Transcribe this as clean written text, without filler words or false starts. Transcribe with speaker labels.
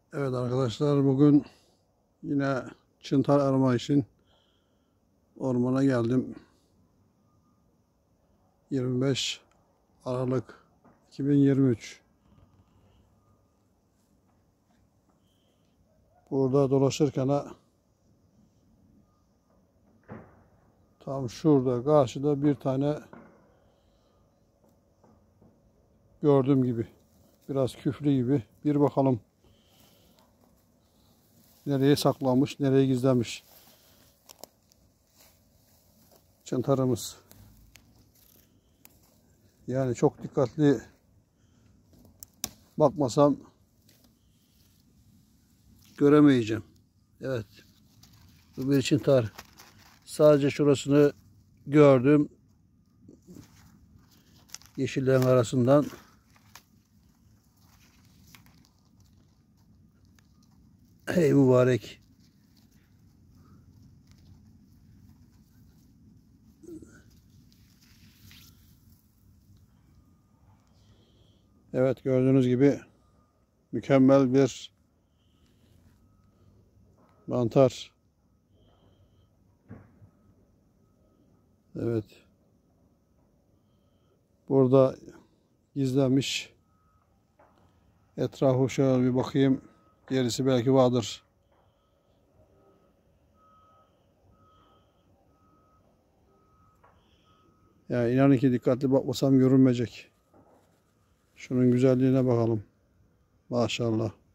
Speaker 1: Evet arkadaşlar, bugün yine çıntar arama için ormana geldim. 25 Aralık 2023. Burada dolaşırken tam şurada karşıda bir tane gördüğüm gibi. Biraz küflü gibi. Bir bakalım nereye saklanmış, nereye gizlenmiş çıntarımız. Yani çok dikkatli bakmasam göremeyeceğim. Evet. Bu bir çıntar. Sadece şurasını gördüm. Yeşillerin arasından. Hey mübarek. Evet, gördüğünüz gibi mükemmel bir mantar. Evet. Burada gizlenmiş. Etrafı şöyle bir bakayım. Gerisi belki vardır. Yani inanın ki dikkatli bakmasam görünmeyecek. Şunun güzelliğine bakalım. Maşallah.